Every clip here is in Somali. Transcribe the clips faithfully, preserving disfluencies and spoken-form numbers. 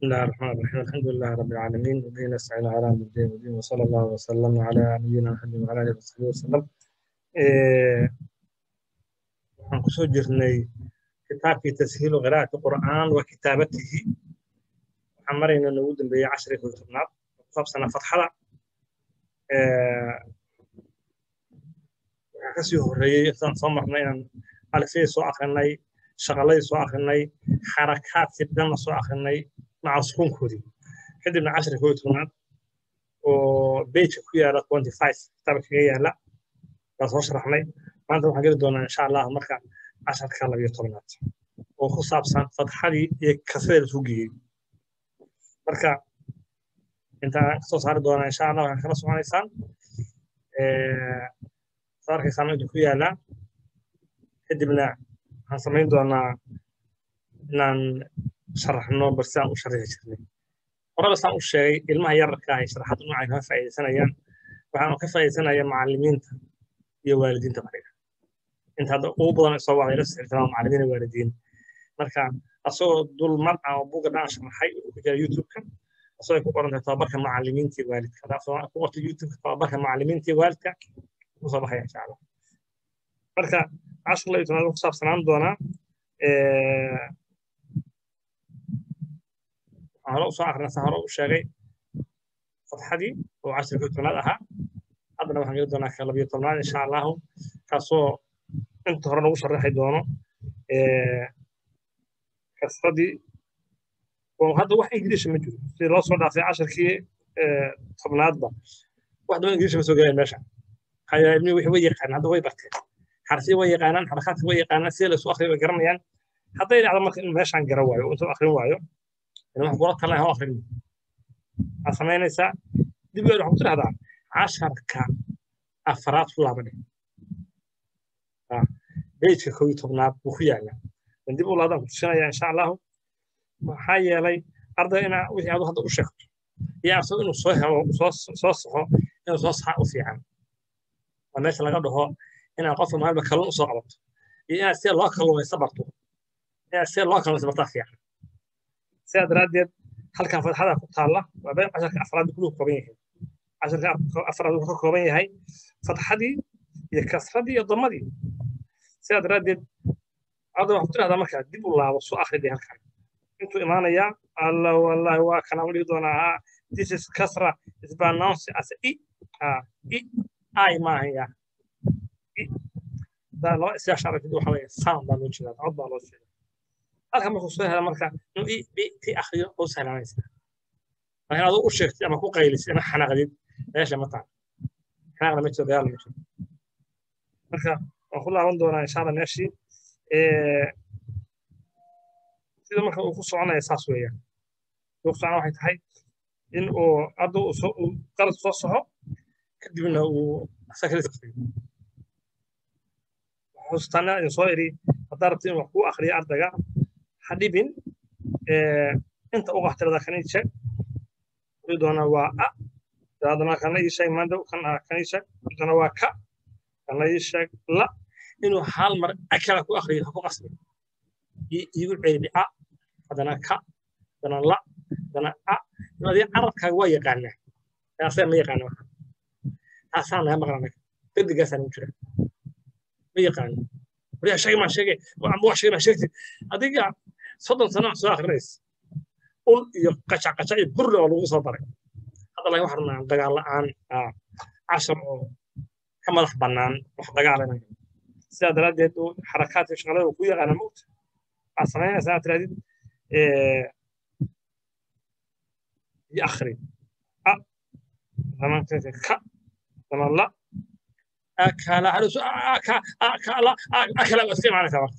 بسم الله الرحمن الرحيم الحمد لله رب العالمين وبه نستعين على امر الدين والدين وصلى الله وسلم على نبينا محمد وعلى اله وصحبه وسلم. إيه waxaan kusoo jirnay kitaabkii tashiilu qiraa'ati qur'aan wa kitaabatihi waxaan maraynaa ugu dambeeyay casharkii kow iyo tobnaad oo ku saabsanaa fatxada. waxaa kasii horreeyey intaan soo marnay inaan alifyadii soo akrinay, shaqaladii soo akrinay, xarakaadkii dhanna soo akrinay maca sukuunkoodii. kadibna casharkii kow iyo tobnaad oo bejka ku yaala twenty five kitaabka kaga yaala baan soo sharaxnay. maanta waxaan geli doonaa insha allah marka casharka laba iyo tobnaad oo ku saabsan fatxadii iyo kasradii la isugu geeyey. marka intaan kasoo saari doonaa insha allah waxaan kala soconaysaan soo arkaysaan inta ku yaala. kadibna waxaan samayn doonaa inaan sharaxno bal sidaan u sharixi jirnay. horaba saan u sheegay ilmaha yararka ah ay sharaxaad noocay ka faa'iidaysanayaan waxaan ka faa'iidaysanaya macallimiinta iyo waalidiinta bariga inta hadda ugu badan soo wacay la sirtaan macallimiin iyo waalidiin. marka asoo dul mar ah oo buuga dhan sharaxay ku jira youtube-ka asoo ay ku qoran tahay tababarka macallimiinta iyo waalidka asoo ku qorta youtube-ka tababarka macallimiinta iyo waalidka ku soo baxaya insha allah. marka cashar la yidhaahdo ku saabsanaan doonaa ee hore u soo akrinaa hore u sheegay fatxadii oo casharkii tobnaad ahaa. haddana waxaan geli doonaa ka laba iyo tobnaad insha allah kaasoo inta hore lagu sharaxi doono kasradii oo hadda wax ingiriisi ma jiro si loo soo dhaafay casharkii tobnaadba wax daba ingiriisi ma soo gelaya meesha. hayaa ilmihi wixii way yaqaanaan hadda way barteen xarfiyi way yaqaanaan xarakaadka way yaqaanaan sida la isu akhriyo way garanayaan. hadday dhacdo marka in meeshaan garan waayo intuu akhrin waayo in wax kula talan ha akhrin waxaad samaynaysaa dib waxaad ku tidhahdaa casharka afraad ku laabadhe bejka kow iyo tobnaad buu ku yaalaa dib u laadaan ku tusinaya insha allahu. maxaa yeelay arday ina wixii aad hadda u sheegto iyo asoo inuu soo helo soo soo saxo inuu soo saxa u fiican waa meesha laga dhaho inaan qofka maalba kalluun u soo qabato iyo inaad sida loo kalluumaysta barto inaad sida loo kalluumaysta bartaa fiican. sidaa daraaddeed halkan fatxada ku taalla waa been casharka afraad kuluu ka kooban yahay. casharka afraad wuxuu ka kooban yahay fatxadii iyo kasradii iyo damadii. sidaa daraaddeed arday waxaad ku tidhahdaa markaa dib u laabo soo akhridii halkan intuu imaanayaa allah wallahi waa kana u dhigi doonaa this is kasra is pronounced as i i i maaha ya i daa loo isyaashaaragtid waxa weeye sound baa loo jeedaa cod baa loo jeedaa. halkan markuu soo hela marka inuu i i ti akhriyo oo sahlanaysa marka aad u sheegtay ama ku qaylisid ama xanaaqdid meesha ma taal xanaaqna ma jiro dagaal ma jiro. marka waan ku laaban doonaa insha allah meeshii sida marka uu ku soconaya saas weeyaan. uu socona waxay tahay in uu hadda uu soo qalad soo soxo kadibna uu sakris kariyo. xustaana in soo iri haddaa rabta in wax ku akhriyo ardayga ha dhibin inta uga waxtirada kan ii sheeg wuxuu doonaa waa a daadana kana ii sheeg maanta kan kan ii sheeg dana waa ka kana ii sheeg la inuu hal mar akala ku akhriyo ha ku qasbi iigu ceebi a hadana ka dana la dana a hadii carabkaaga waa yaqaanaa taasay ma yaqaana waxa taasaan la maqlaanay degdegaasaan u jira ma yaqaan wariya shay ma sheegay waa wax shay ma sheegtay adiga soddon sano soo akhriis ul iyo qacac qacac iyo burro lagu soo baray hadda laga waxna dagaal la'aan cashar oo ka madax bannaan wax dagaalanaya. sidaa daraaddeed uu xarakaadka shaqalada ku yaqaana moogta waxaad samaynaysaa aad tirahdid يأخري أ زمان كا زمان لا أكل على أكل أكل أكل بسيم على كمان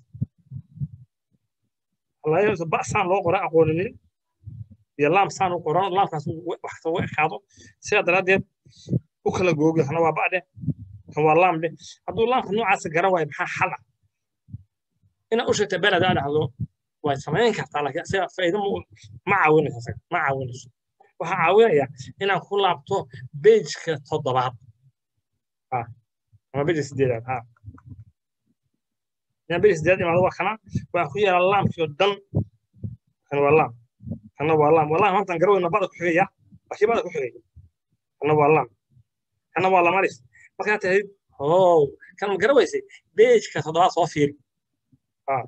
الله يوسف بأسان لو قرأ أقولني يلا مسان القرآن الله كاسو وقت وقت هذا سيد رديد وكل جوجل أنا وبعده هو الله مده عبد الله خنوع عس جروا يبحث حلا إن أوش تبلد هذا هذا وسمعين كتلا كسر فإذا معاون هسه معاون waxaa caawinaya inaan ku laabto page-ka toddobaad ah ama page sideedaad ah ina page sideedaad imaado waa kana waa ku yaala laamkii oo dhan kan waa laam أنا والله والله ما أنت نقرأ إن بعض كحية أكيد بعض كحية أنا والله أنا والله ما ليش ما كانت هي أوه كان نقرأ يسي بيج كتضاع صافير آه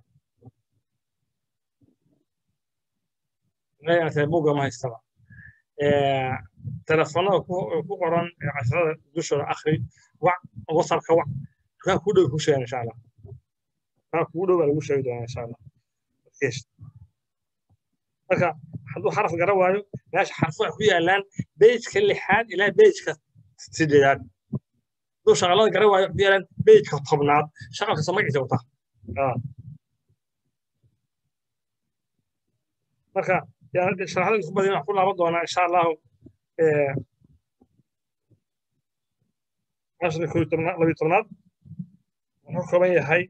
لا يعني تبوجا ما يستوى تلفونه ku qoran casharada dushooda akhri wac wasal ka wac dukaan ku dhow ku sheeg insha Allah dukaan ku dhow lagu sheegi doonaa insha Allah kees marka hadduu xaraf garan waayo meesha xarfuhu ku yaalaan page-ka lixaad ilaa page-ka sideedaad duu shaqalada garan waayo ku yaalaan page-ka tobnaad shaqalka samaciisa wata marka يعني شرحنا لكم بدينا كلها برضه أنا إن شاء الله عشان كل تمنات لبي تمنات ونحكم أي هاي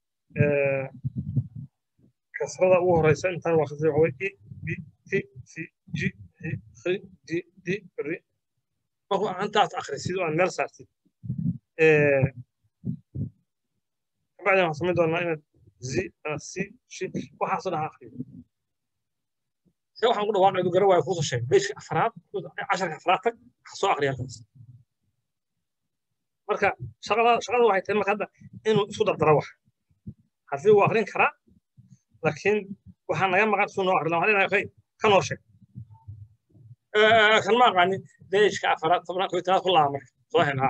كسرة أوه رئيس إنسان واحد زي هو إي بي تي سي جي هي خي دي دي ري ما هو أنت أتأخر سيدو عن مرساتي بعدين حصمت أنا زي سي شي وحصل آخر waxaan ku dhawaaqay inuu garan waayo ku soo sheeg beeshka afraad casharka afraad soo aqriya halkaas marka shaqada shaqada waxay tahay marka hadda inuu isku dardaro wax hadii uu aqrin karaa laakiin waxaan naga maqan soo noo aqrin waxaan leeyahay kan oo sheeg ee kan ma aqani beeshka afraad tabna ku taa kula marka soo helna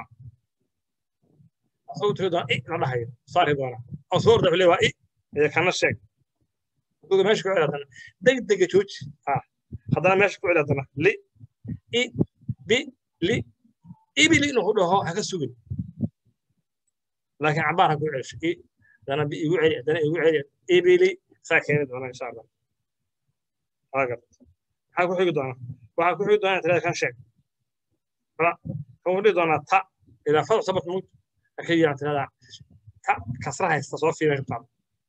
soo tirada ee la dhahayo saari doona oo soo orda xulay waa ee kana sheeg دو ماشي كعلة دنا دق دق توج ها هذا ماشي كعلة دنا لي إي بي لي إي بي لي نقوله ها هذا سوين لكن عبارة كعلة إي دنا بي يوعي دنا يوعي إي بي لي ساكن دنا إن شاء الله هذا حاجة حاجة دنا وحاجة حاجة دنا ترى كان شيء لا هو اللي دنا تا إذا فضل سبب موت أكيد يعني ترى تا كسرها يستصوف فينا طبعا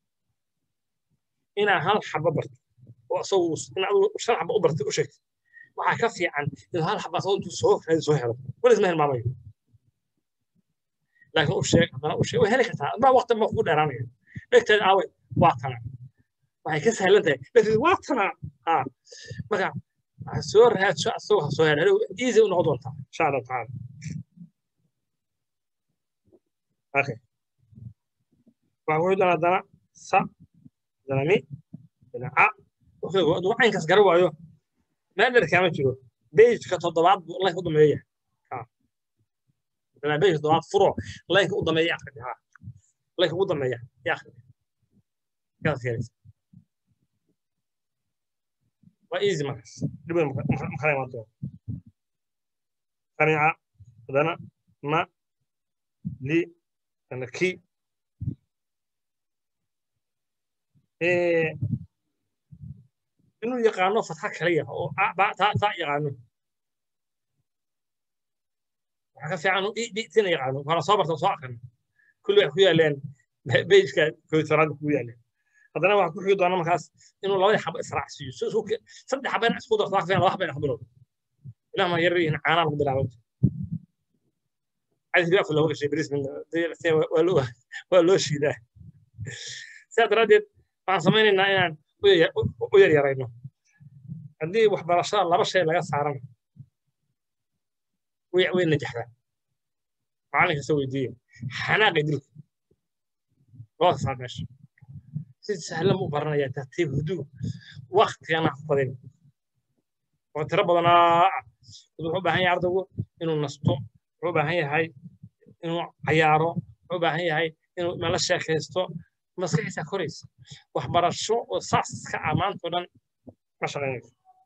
إن هال حبة برد وصوص إن شرح حبة برد وشيء وعكفي عن إن هال حبة صوت صوف هذا صهير ولا اسمه المامي لكن وشيء أنا وشيء وهلك ما وقت ما أقول أراني لكن أوي وقتنا وهي كسر لنته لكن وقتنا آه مثلا السور هاد شو سوها صهير هذا إيزي ونقضونها إن شاء الله تعالى أوكي وأقول أنا دنا ص دنامي دنا ع وحده عين كاس قروا أيوه ما أدري كم تجوا بيج كتضبط الله يقدم ليه ها دنا بيج ضبط فروع الله يقدم ليه أخذ ها الله يقدم ليه يا أخي كذا خير وإيزي ماكس دبل مخالي ما تو ثانية دنا ما لي أنا كي إيه إنه يقانو فتحة كلية أو بعد تا تا يقانو حاجة في عنو إيه بيتين يقانو فأنا صابر تصاعد كل واحد كويا لين بيج كا كوي تراد كويا لين هذا أنا واحد كويا دانا مكاس إنه لو يحب إسرع سيو سو سو صدق حبنا أسكود أطلاق فين واحد بين حبلون لا ما يري هنا عنا بالعود عايز يقف له شيء بريس من ذي ولو ولو شيء ده ساد ردت waxaan samaynaynaa inaan u yar yarayno haddii waxbarashada laba shay laga saaran way way najaxdaa macalinka soo weydiiyo xanaaqi dilka loo saa meesha si sahlan u baranaya tartiib huduu waqtigana qadin oo tiro badanaa wuxuu u baahan yahay ardaygu inuu nasto wuxuu u baahan yahay inuu cayaaro wuxuu u baahan yahay inuu mala sheekaysto مسكيسة كوريس وحبر الشو وصاص كأمان تودن مشغلين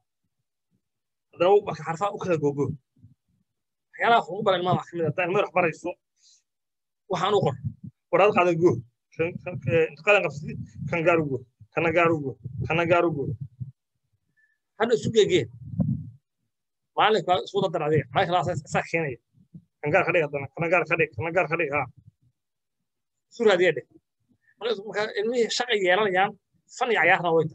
لو بك حرفاء وكذا جوجو يلا خو بل ما راح من الثاني ما راح برا السوق وحنوقر وراد قاعد جو قال قفصي كان جارو كان جارو كان جارو هذا السوق يجي مالك صوت الدرادية ما خلاص ساكنين كان جار خليه هذا كان جار خليه كان جار خليه ها سورة دي المي شقي يلان فني عيارنا ويدا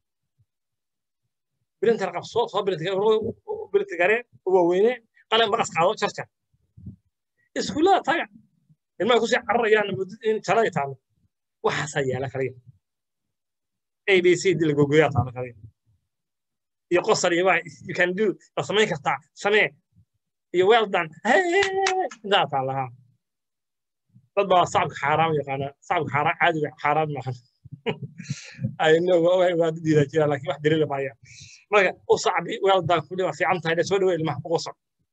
بنت رقم صوت صوت بنت بنت جاري هو وينه قلم بقص قاعد شرشة إسكولا طيب المي كوسي عريان إن ترى يتعلم وحسيا على كريم A B C دي الجوجيات على كريم iyo qosar iyo waa you can do la samayn kartaa samee iyo well done intaa taa lahaa dad baa sacabka xaaraam yaqaana sacabka xaaraam caadiga xaaraam maaha ay know waa diidaa jira laakiin wax daliil ma haya marka u sacbi well done ku dhawaa fiican tahay soo dhaweey ilmaha qosar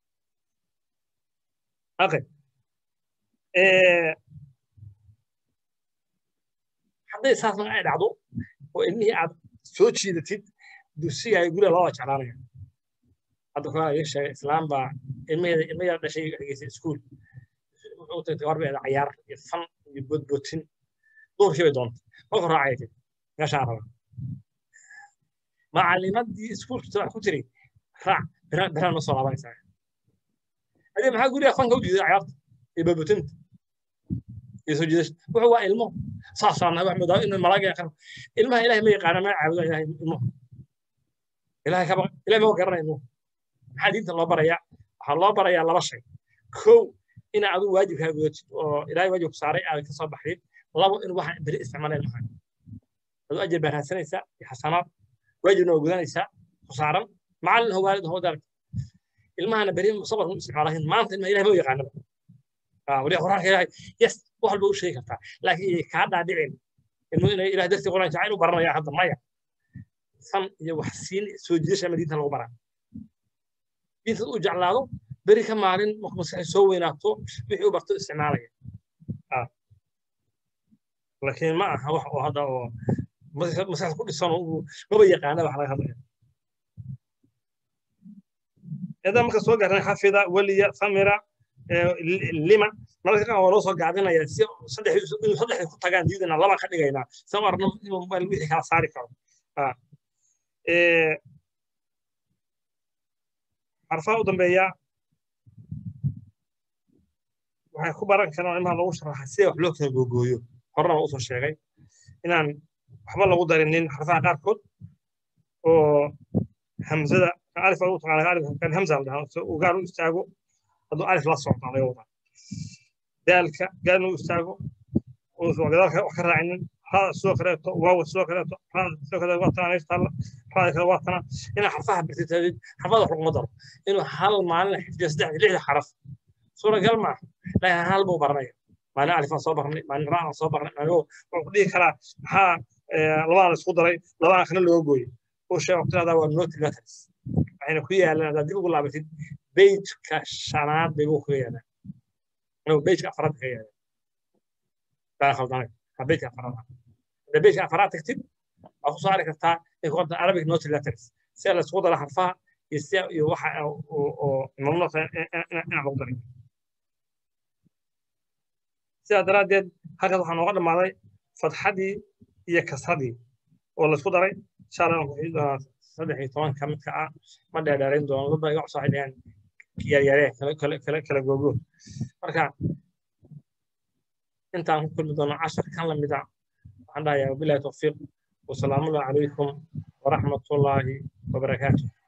okay ee hadday saasna ay dhacdo oo ilmihii aad soo jiidatid dugsiga ay guriga loo jeclaanayo hadda waxaa laga sheegay islaam baa ilmaheeda ilmaheeda dhashay geysay iskuul wuxuu tagay warbeeda ciyaar iyo fan iyo boodbootin duurkii bay doontay marka raacaytay meeshaan raba macallimadii iskuulka ku tiri raac biraan ma soo laabanaysaa adee maxaa guriga fanka u diiday ciyaarta iyo boodbootinta iyo soo jiidasho wuxuu waa ilmo saasaan wax madaa in malaga yaqaan ilmaha ilaahay ma yaqaan ma caabudo ilaahay ilmo ilaahay ka ilaahay ma garanayno maxaa diinta loo barayaa waxaa loo barayaa laba shay kow in aad waajibkaaga gudatid oo ilaahay waajib ku saaray aad ka soo baxdid labo in waxa bari isticmaalay ilmaha adu ajir baa raadsanaysaa iyo xasanaad waajibna waa gudanaysaa ku saaran macallin hoo waalid hoo dar ilmahana bari sabab u isticmaalayn maanta ilmaha ilaahay ma yaqaan ah wali quraanka ilaahay yes wax walba u sheegi kartaa laakiin ka dhaadhicin inuu ilaahay darti quraanka jacayl u baranaya hadda maya san iyo wax siin soo jiidasha madiinta lagu baraa diinta u jeclaado bari ka maalin markuu maskaxda soo weynaato wixii u barto isticmaalaya ah laakiin ma aha wax oo hadda oo maskaxda ku dhisan oo maba yaqaana wax laga hadlayo إذا ما كسوق عن حفظة ولي ثمرة لما ما كان هو لوصل قاعدين يا صدق صدق تجان جدنا الله ما خلي جينا ثمر نم الوحي كان صار كم آه عرفوا ودم بيا waxay ku baran karaan in lagu sharaxay si wax loo kala googooyo horna u soo sheegay inaan waxba lagu darinin xarfaha qaar kood oo hamzada alif oo taqaan alif kan hamza oo gaar u istaago haduu alif la socdo laga wada dalka gaar u istaago oo soo gadaalka wax ka raacinin ha soo kaleeto waaw soo kaleeto ha soo kaleeto wataan istala raayka wataan in xarfaha birtid xarfaha wax lagu daro inuu hal maalin xifdiyo saddex lix xaraf sura galma لا هل بو برني ما نعرف صو برني ما نرى صو برني ما هو ودي كلا ها لبان اسكو دري لبان خنا لو غوي او شيء وقت هذا هو النوت لاترس يعني كويا لا دي ugu laabatid بيج ka shanaad bay ugu kuyana oo بيج ka afraad ka yahay baa khaldan بيج ka afraad da بيج ka afraad tagtid aad soo saari kartaa in qoonta Arabic note letters si la isku daro xarfaha iyo waxa oo mamnuuc in aan ugu darin سيدا درادد هكذا waxaan uga dhamaaday fadxadii iyo kasradii oo la isku daray shaalan saddex iyo toban ka mid ka ah ma dheereerin doono dad ay wax soo xidheen yar yar kala kala kala googo marka intaan ku kulmi doono cashar kan la mid ah waxaan dhahayaa billahi tawfiiq wa salaamu alaykum wa rahmatullahi wa barakaatuh